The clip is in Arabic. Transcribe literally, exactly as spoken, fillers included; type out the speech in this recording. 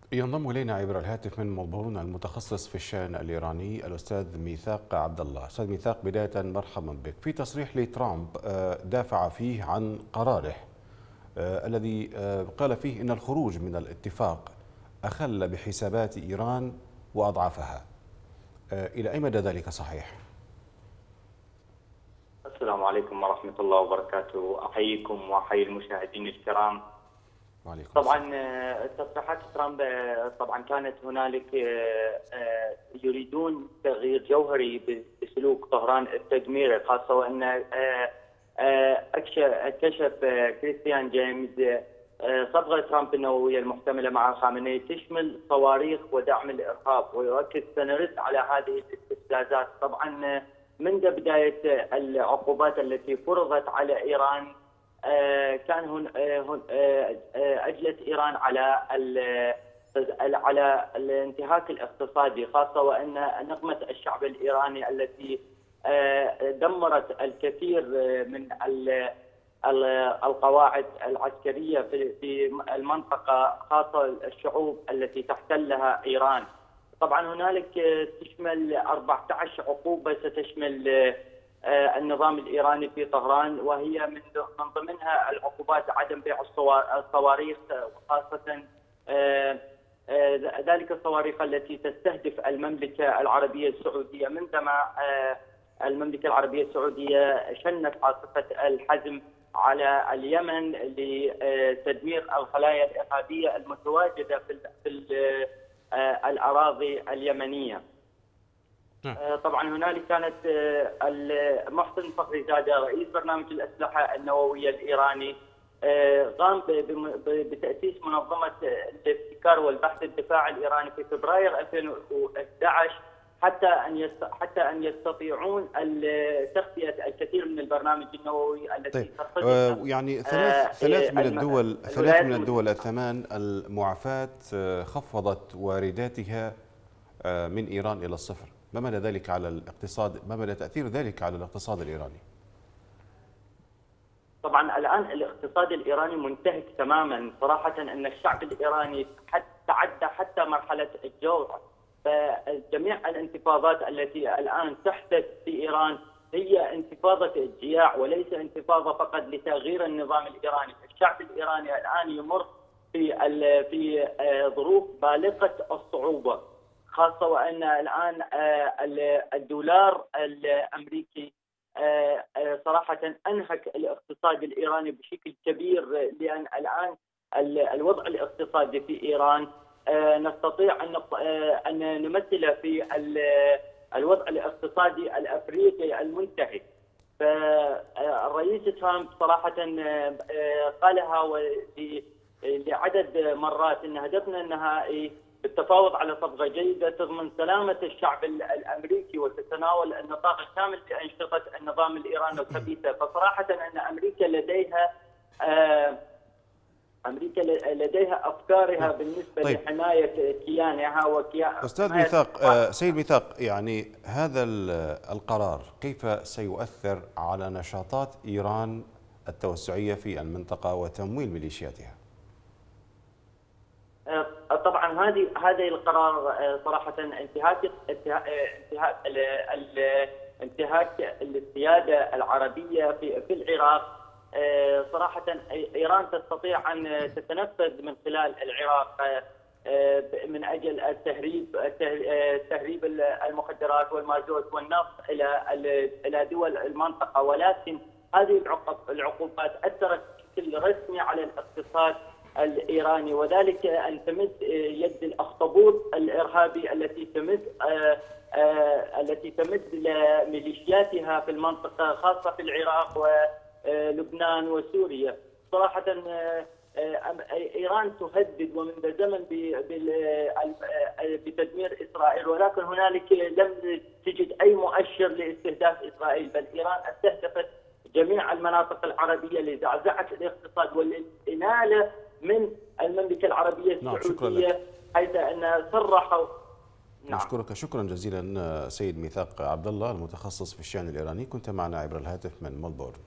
ينضم إلينا عبر الهاتف من ملبورن المتخصص في الشأن الإيراني الأستاذ ميثاق عبد الله. أستاذ ميثاق، بداية مرحبا بك. في تصريح لترامب دافع فيه عن قراره الذي قال فيه إن الخروج من الاتفاق أخل بحسابات إيران وأضعفها، إلى أي مدى ذلك صحيح؟ السلام عليكم ورحمة الله وبركاته. أحييكم وأحيي المشاهدين الكرام. وعليكم طبعا السلام. تصريحات ترامب طبعا كانت هنالك يريدون تغيير جوهري بسلوك طهران التدميري، خاصة وأن اكتشف كريستيان جيمس صبغة ترامب النووية المحتملة مع خامنئي تشمل صواريخ ودعم الإرهاب، ويؤكد سنرد على هذه الاستفزازات. طبعا منذ بداية العقوبات التي فرضت على إيران كان هن أجلت إيران على على الانتهاك الاقتصادي، خاصة وأن نقمة الشعب الإيراني التي دمرت الكثير من القواعد العسكرية في المنطقة، خاصة الشعوب التي تحتلها إيران. طبعا هنالك تشمل أربعة عشر عقوبة ستشمل النظام الإيراني في طهران، وهي من من ضمنها العقوبات عدم بيع الصواريخ، وخاصة ذلك الصواريخ التي تستهدف المملكة العربية السعودية، منذما المملكة العربية السعودية شنت عاصفة الحزم على اليمن لتدمير الخلايا الإرهابية المتواجدة في الأراضي اليمنية. طبعا هنالك كانت محسن فخريزادة رئيس برنامج الأسلحة النووية الإيراني قام بتأسيس منظمة الابتكار والبحث الدفاع الإيراني في فبراير ألفين وأحد عشر حتى أن حتى أن يستطيعون تخفية الكثير من البرنامج النووي التي طيب. آه يعني ثلاث آه ثلاث من الدول ثلاث من الدول الثمان المعافاة خفضت وارداتها من إيران إلى الصفر. ما مدى ذلك على الاقتصاد؟ ما مدى تأثير ذلك على الاقتصاد الإيراني؟ طبعا الآن الاقتصاد الإيراني منتهك تماما، صراحة أن الشعب الإيراني حتى تعدى حتى مرحلة الجوع. فجميع الانتفاضات التي الآن تحدث في إيران هي انتفاضة الجياع، وليس انتفاضة فقط لتغيير النظام الإيراني. الشعب الإيراني الآن يمر في في ظروف بالغة الصعوبة، خاصة وأن الآن الدولار الأمريكي صراحة أنهك الاقتصاد الإيراني بشكل كبير، لأن الآن الوضع الاقتصادي في إيران نستطيع أن نمثل في الوضع الاقتصادي الأفريقي المنتهك. فالرئيس ترامب صراحة قالها لعدد مرات أن هدفنا النهائي بالتفاوض على صبغة جيدة تضمن سلامة الشعب الأمريكي وتتناول النطاق الكامل لأنشطة النظام الإيراني الخبيثة. فصراحة أن أمريكا لديها آه أمريكا لديها أفكارها بالنسبة طيب. لحماية كيانها وكيان. أستاذ ميثاق، آه سيد ميثاق، يعني هذا القرار كيف سيؤثر على نشاطات إيران التوسعية في المنطقة وتمويل ميليشياتها؟ طبعا هذه هذا القرار صراحه انتهاك انتهاك انتهاك السياده العربيه في في العراق. صراحه ايران تستطيع ان تتنفذ من خلال العراق من اجل التهريب تهريب المخدرات والمازوت والنفط الى الى دول المنطقه، ولكن هذه العقوبات اثرت بشكل رسمي على الاقتصاد الإيراني، وذلك أن تمد يد الأخطبوط الإرهابي التي تمد آآ آآ التي تمد لميليشياتها في المنطقة، خاصة في العراق ولبنان وسوريا. صراحة إيران تهدد ومن زمن بتدمير إسرائيل، ولكن هنالك لم تجد أي مؤشر لاستهداف إسرائيل، بل إيران استهدفت جميع المناطق العربية لزعزعة الاقتصاد والإنالة من المملكة العربية السعودية. نعم، حيث أن صرحوا. نعم. نشكرك شكرا جزيلا سيد ميثاق عبد الله المتخصص في الشأن الإيراني، كنت معنا عبر الهاتف من ملبورن.